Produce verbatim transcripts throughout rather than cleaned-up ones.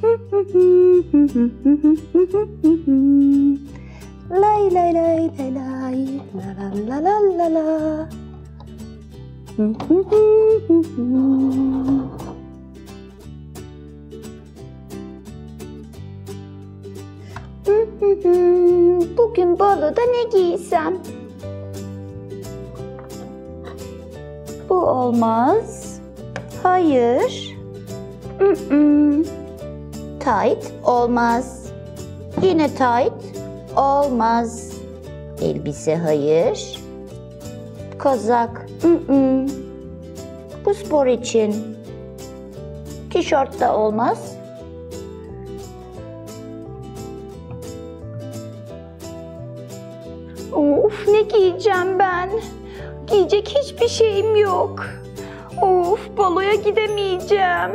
Lay lay lay lay lay la la la la la. Bugün baloda ne giysem? Bu olmaz. Hayır. Mm-mm. Tight olmaz. Yine tight olmaz. Elbise hayır. Kazak. Mm-mm. Bu spor için. Tişört de olmaz. Of, ne giyeceğim ben? Giyecek hiçbir şeyim yok. Of, baloya gidemeyeceğim.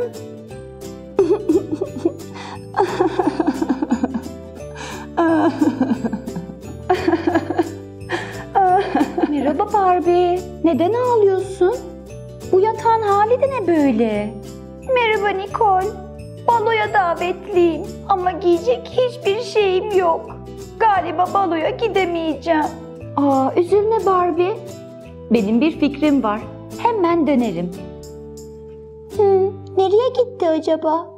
Merhaba Barbie. Neden ağlıyorsun? Bu yatağın hali de ne böyle? Merhaba Nicole. Baloya davetliyim ama giyecek hiçbir şeyim yok. Galiba baloya gidemeyeceğim. Aa, üzülme Barbie. Benim bir fikrim var. Hemen dönerim. Hı, nereye gitti acaba?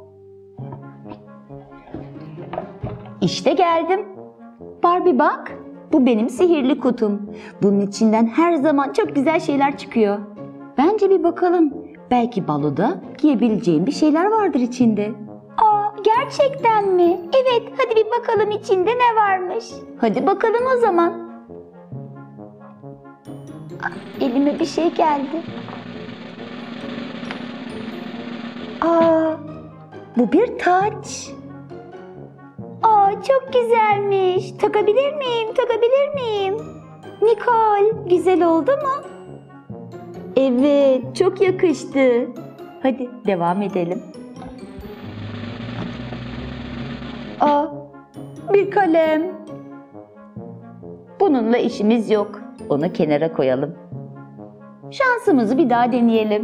İşte geldim. Barbie bak, bu benim sihirli kutum. Bunun içinden her zaman çok güzel şeyler çıkıyor. Bence bir bakalım. Belki baloda giyebileceğim bir şeyler vardır içinde. Aa, gerçekten mi? Evet, hadi bir bakalım içinde ne varmış. Hadi bakalım o zaman. Aa, elime bir şey geldi. Aa, bu bir taç. Aa, çok güzelmiş. Takabilir miyim? Takabilir miyim? Nicole, güzel oldu mu? Evet, çok yakıştı. Hadi devam edelim. Aa, bir kalem. Bununla işimiz yok. Onu kenara koyalım. Şansımızı bir daha deneyelim.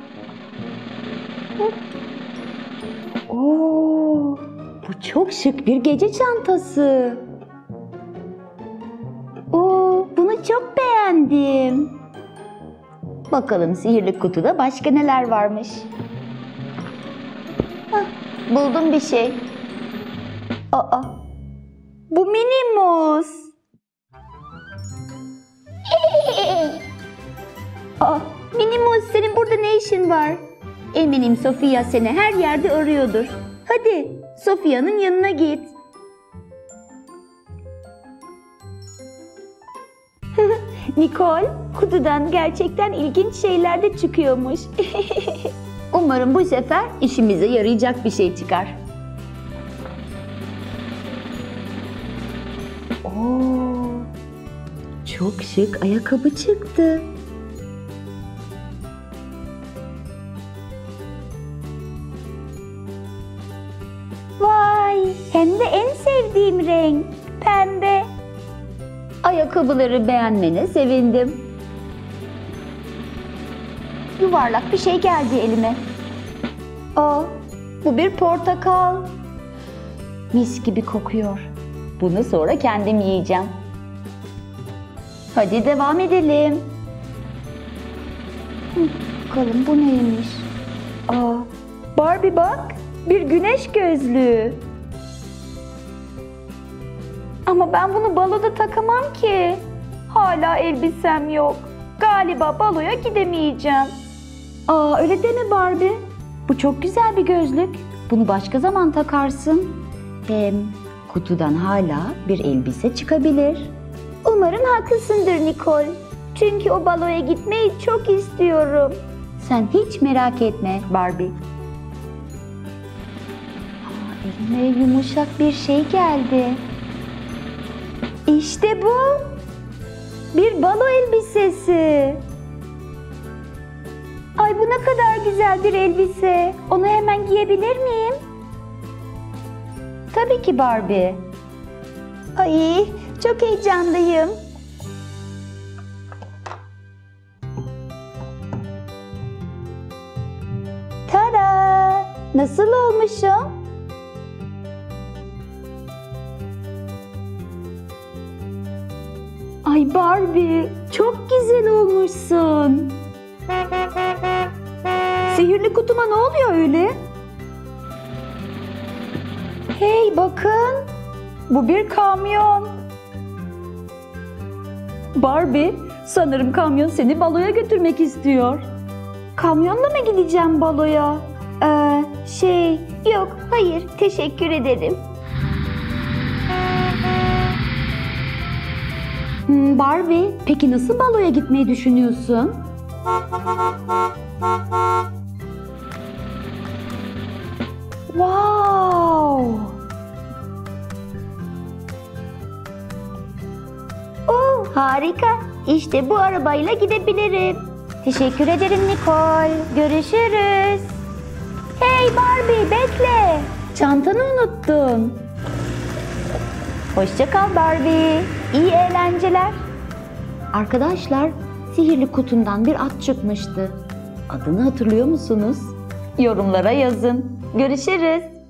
Oo, bu çok şık bir gece çantası. Oo, bunu çok beğendim. Bakalım sihirli kutuda başka neler varmış. Hah, buldum bir şey. Aa, bu Minimus. Aa, Minimus, senin burada ne işin var? Eminim Sofia seni her yerde arıyordur. Hadi Sofia'nın yanına git. Nicole, kutudan gerçekten ilginç şeyler de çıkıyormuş. Umarım bu sefer işimize yarayacak bir şey çıkar. Oo, çok şık ayakkabı çıktı. Vay, hem de en sevdiğim renk, pembe. Ayakkabıları beğenmene sevindim. Yuvarlak bir şey geldi elime. Aa, bu bir portakal. Mis gibi kokuyor. Bunu sonra kendim yiyeceğim. Hadi devam edelim. Hı, bakalım bu neymiş? Aa, Barbie bak, bir güneş gözlüğü. Ama ben bunu baloda takamam ki. Hala elbisem yok. Galiba baloya gidemeyeceğim. Aa, öyle deme Barbie. Bu çok güzel bir gözlük. Bunu başka zaman takarsın. Hem kutudan hala bir elbise çıkabilir. Umarım haklısındır Nicole. Çünkü o baloya gitmeyi çok istiyorum. Sen hiç merak etme Barbie. Aa, elime yumuşak bir şey geldi. İşte bu. Bir balo elbisesi. Ay, bu ne kadar güzel bir elbise. Onu hemen giyebilir miyim? Tabii ki Barbie. Ay, çok heyecanlıyım. Tada! Nasıl olmuşum? Ay Barbie, çok güzel olmuşsun. Sihirli kutuma ne oluyor öyle? Hey bakın, bu bir kamyon. Barbie, sanırım kamyon seni baloya götürmek istiyor. Kamyonla mı gideceğim baloya? Ee, şey, yok, hayır, teşekkür ederim. Hmm, Barbie, peki nasıl baloya gitmeyi düşünüyorsun? Wow! Oh, harika. İşte bu arabayla gidebilirim. Teşekkür ederim Nicole. Görüşürüz. Hey Barbie, bekle. Çantanı unuttun. Hoşça kal Barbie. İyi eğlenceler. Arkadaşlar, sihirli kutundan bir at çıkmıştı. Adını hatırlıyor musunuz? Yorumlara yazın. Görüşürüz.